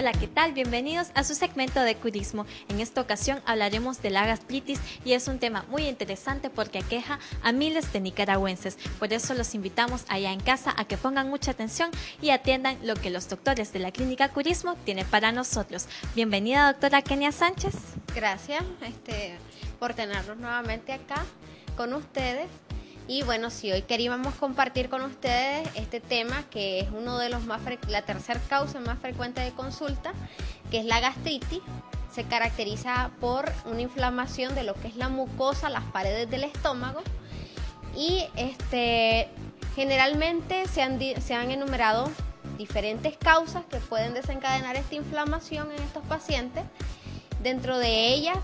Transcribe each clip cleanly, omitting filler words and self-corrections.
Hola, ¿qué tal? Bienvenidos a su segmento de curismo. En esta ocasión hablaremos de la gastritis y es un tema muy interesante porque aqueja a miles de nicaragüenses. Por eso los invitamos allá en casa a que pongan mucha atención y atiendan lo que los doctores de la Clínica Curismo tienen para nosotros. Bienvenida, doctora Kenia Sánchez. Gracias por tenernos nuevamente acá con ustedes. Y bueno, sí, hoy queríamos compartir con ustedes este tema que es uno de los la tercera causa más frecuente de consulta, que es la gastritis. Se caracteriza por una inflamación de lo que es la mucosa, las paredes del estómago, y generalmente se han enumerado diferentes causas que pueden desencadenar esta inflamación en estos pacientes. Dentro de ellas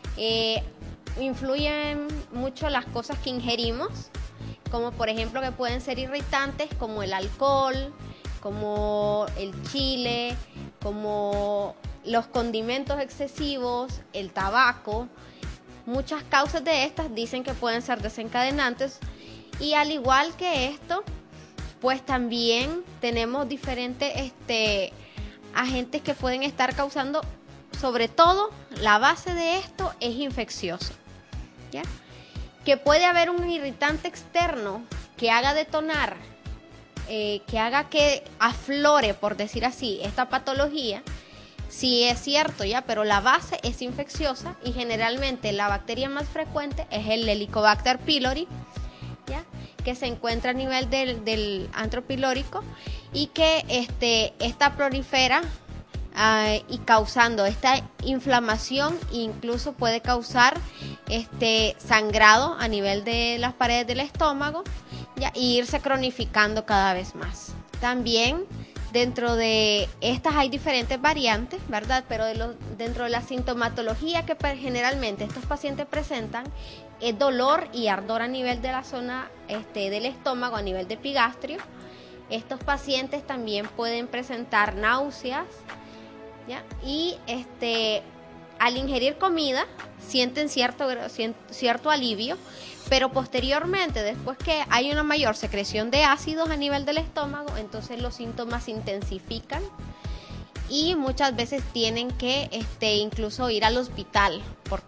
influyen mucho las cosas que ingerimos, como por ejemplo que pueden ser irritantes como el alcohol, como el chile, como los condimentos excesivos, el tabaco. Muchas causas de estas dicen que pueden ser desencadenantes, y al igual que esto, pues también tenemos diferentes agentes que pueden estar causando. Sobre todo, la base de esto es infecciosa, ¿ya? Que puede haber un irritante externo que haga detonar, que haga que aflore, por decir así, esta patología. Sí es cierto, ¿ya? Pero la base es infecciosa y generalmente la bacteria más frecuente es el Helicobacter pylori, ¿ya? Que se encuentra a nivel del antro pilórico y que esta prolifera y causando esta inflamación, incluso puede causar sangrado a nivel de las paredes del estómago, ¿ya? Y irse cronificando cada vez más. También dentro de estas hay diferentes variantes, ¿verdad? Pero dentro de la sintomatología que generalmente estos pacientes presentan es dolor y ardor a nivel de la zona del estómago, a nivel de epigastrio. Estos pacientes también pueden presentar náuseas, ¿ya? Y al ingerir comida sienten cierto alivio, pero posteriormente, después que hay una mayor secreción de ácidos a nivel del estómago, entonces los síntomas se intensifican y muchas veces tienen que incluso ir al hospital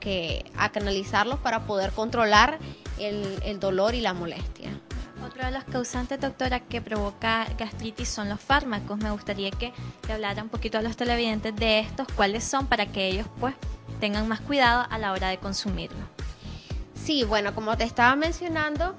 a canalizarlos para poder controlar el dolor y la molestia. Otro de los causantes, doctora, que provoca gastritis son los fármacos. Me gustaría que le hablara un poquito a los televidentes de estos, cuáles son, para que ellos pues tengan más cuidado a la hora de consumirlo. Sí, bueno, como te estaba mencionando,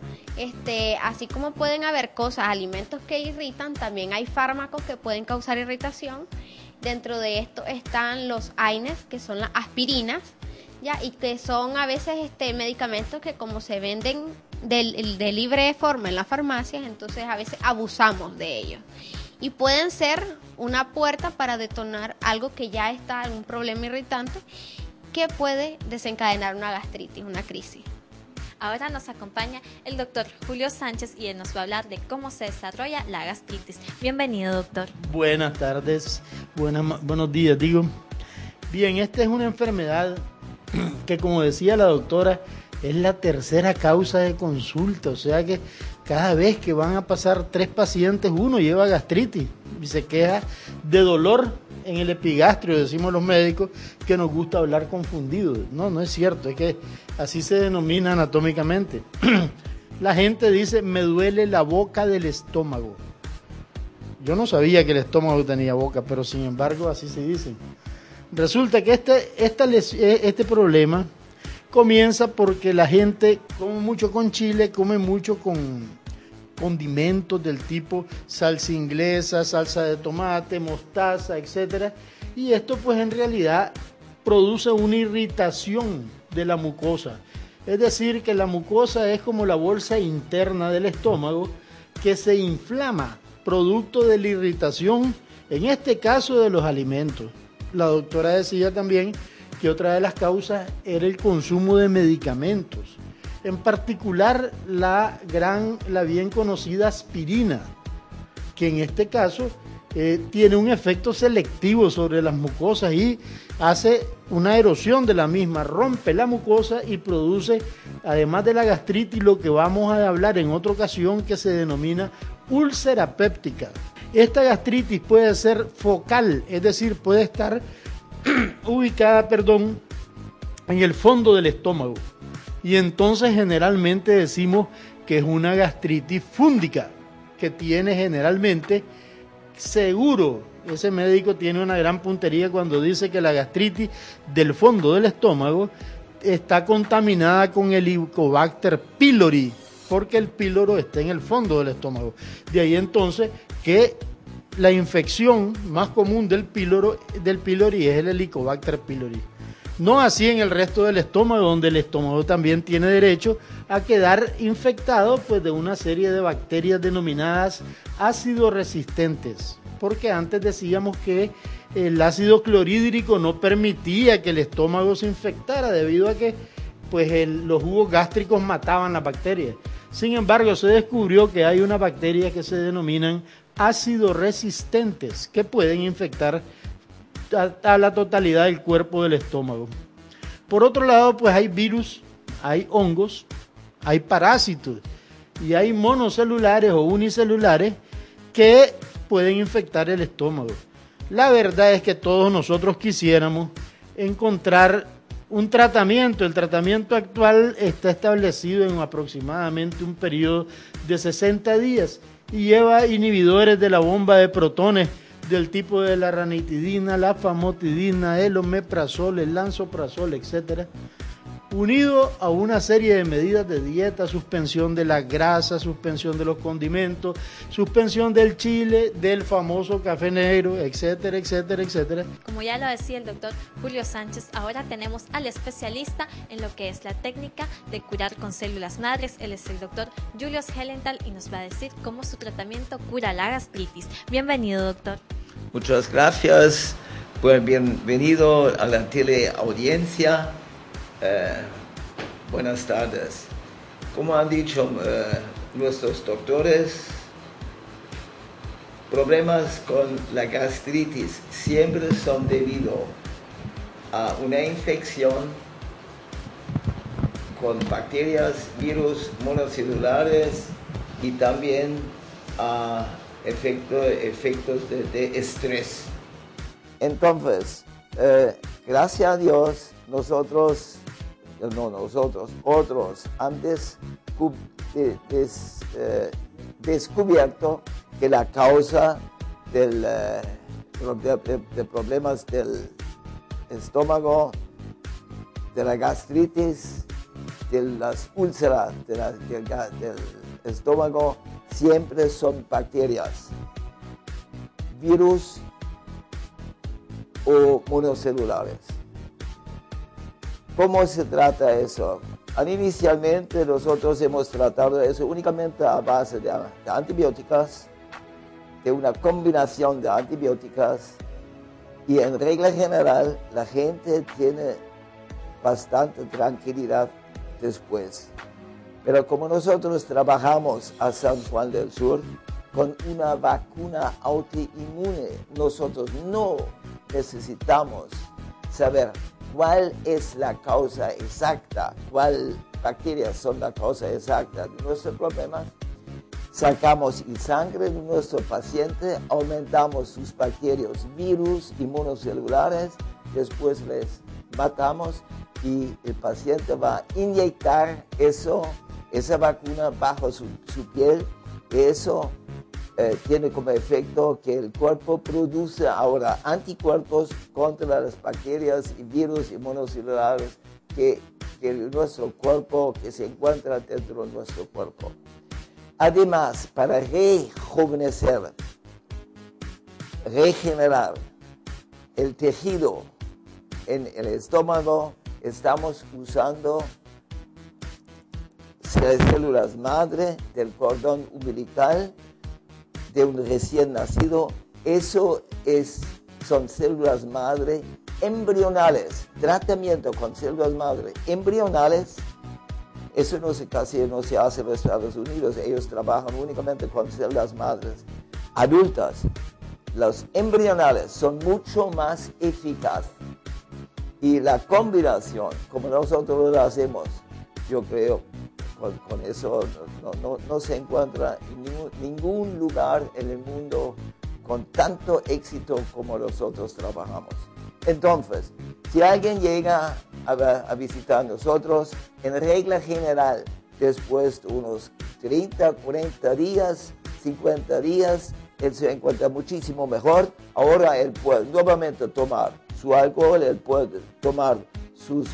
así como pueden haber alimentos que irritan, también hay fármacos que pueden causar irritación. Dentro de esto están los AINES, que son las aspirinas, ¿ya? Y que son a veces medicamentos que, como se venden de libre forma en las farmacias, entonces a veces abusamos de ellos y pueden ser una puerta para detonar algo que ya está en un problema irritante que puede desencadenar una gastritis, una crisis. Ahora nos acompaña el doctor Julio Sánchez y él nos va a hablar de cómo se desarrolla la gastritis. Bienvenido, doctor. Buenas tardes, buenos días, digo. Bien, esta es una enfermedad que, como decía la doctora, es la tercera causa de consulta, o sea que cada vez que van a pasar 3 pacientes, uno lleva gastritis y se queja de dolor en el epigastrio. Decimos los médicos que nos gusta hablar confundidos. No es cierto, es que así se denomina anatómicamente. La gente dice, me duele la boca del estómago. Yo no sabía que el estómago tenía boca, pero sin embargo así se dice. Resulta que este problema comienza porque la gente come mucho con chile, come mucho con condimentos del tipo salsa inglesa, salsa de tomate, mostaza, etcétera, y esto pues en realidad produce una irritación de la mucosa. Es decir, que la mucosa es como la bolsa interna del estómago que se inflama producto de la irritación, en este caso de los alimentos. La doctora decía también que otra de las causas era el consumo de medicamentos, en particular la bien conocida aspirina, que en este caso tiene un efecto selectivo sobre las mucosas y hace una erosión de la misma, rompe la mucosa y produce, además de la gastritis, lo que vamos a hablar en otra ocasión, que se denomina úlcera péptica. Esta gastritis puede ser focal, es decir, puede estar ubicada, en el fondo del estómago. Y entonces generalmente decimos que es una gastritis fúngica, que tiene generalmente seguro. Ese médico tiene una gran puntería cuando dice que la gastritis del fondo del estómago está contaminada con el Helicobacter pylori, porque el píloro está en el fondo del estómago. De ahí entonces que la infección más común del pylori es el Helicobacter pylori. No así en el resto del estómago, donde el estómago también tiene derecho a quedar infectado pues, de una serie de bacterias denominadas ácido resistentes, porque antes decíamos que el ácido clorhídrico no permitía que el estómago se infectara debido a que pues, los jugos gástricos mataban las bacterias. Sin embargo, se descubrió que hay unas bacterias que se denominan ácido resistentes que pueden infectar a la totalidad del cuerpo del estómago. Por otro lado, pues hay virus, hay hongos, hay parásitos y hay monocelulares o unicelulares que pueden infectar el estómago. La verdad es que todos nosotros quisiéramos encontrar un tratamiento. El tratamiento actual está establecido en aproximadamente un periodo de 60 días y lleva inhibidores de la bomba de protones del tipo de la ranitidina, la famotidina, el omeprazol, el lansoprazol, etc., unido a una serie de medidas de dieta, suspensión de la grasa, suspensión de los condimentos, suspensión del chile, del famoso café negro, etcétera, etcétera, etcétera. Como ya lo decía el doctor Julio Sánchez, ahora tenemos al especialista en lo que es la técnica de curar con células madres. Él es el doctor Julius Hellenthal y nos va a decir cómo su tratamiento cura la gastritis. Bienvenido, doctor. Muchas gracias. Pues bienvenido a la teleaudiencia. Buenas tardes. Como han dicho nuestros doctores, problemas con la gastritis siempre son debido a una infección con bacterias, virus monocelulares y también a efectos de estrés. Entonces, gracias a Dios, otros han descubierto que la causa de problemas del estómago, de la gastritis, de las úlceras del estómago, siempre son bacterias, virus o monocelulares. ¿Cómo se trata eso? Inicialmente nosotros hemos tratado eso únicamente a base de antibióticos, de una combinación de antibióticos, y en regla general la gente tiene bastante tranquilidad después. Pero como nosotros trabajamos a San Juan del Sur con una vacuna autoinmune, nosotros no necesitamos saber cuál es la causa exacta, cuál bacterias son la causa exacta de nuestro problema. Sacamos el sangre de nuestro paciente, aumentamos sus bacterias, virus y monocelulares, después les matamos y el paciente va a inyectar esa vacuna bajo su piel. Eso tiene como efecto que el cuerpo produce ahora anticuerpos contra las bacterias y virus y monocelulares que nuestro cuerpo, que se encuentra dentro de nuestro cuerpo. Además, para rejuvenecer, regenerar el tejido en el estómago, estamos usando células madre del cordón umbilical de un recién nacido. Son células madre embrionales. Tratamiento con células madre embrionales. Eso casi no se hace en los Estados Unidos. Ellos trabajan únicamente con células madres adultas. Los embrionales son mucho más eficaces. Y la combinación, como nosotros lo hacemos, yo creo, con eso no se encuentra en ningún lugar en el mundo con tanto éxito como nosotros trabajamos. Entonces, si alguien llega a visitar nosotros, en regla general, después de unos 30, 40 días, 50 días, él se encuentra muchísimo mejor. Ahora él puede nuevamente tomar su alcohol, él puede tomar sus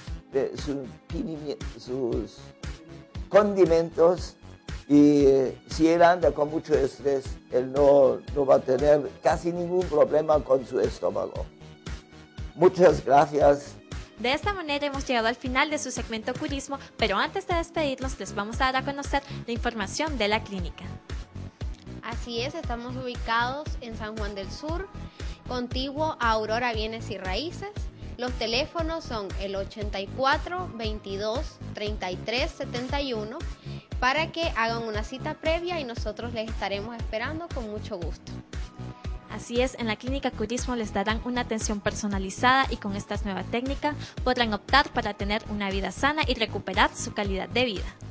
condimentos, y si él anda con mucho estrés, él no va a tener casi ningún problema con su estómago. Muchas gracias. De esta manera hemos llegado al final de su segmento Curismo, pero antes de despedirnos les vamos a dar a conocer la información de la clínica. Así es, estamos ubicados en San Juan del Sur, contiguo a Aurora Bienes y Raíces. Los teléfonos son el 84 22 33 71 para que hagan una cita previa y nosotros les estaremos esperando con mucho gusto. Así es, en la clínica Curismo les darán una atención personalizada y con estas nuevas técnicas podrán optar para tener una vida sana y recuperar su calidad de vida.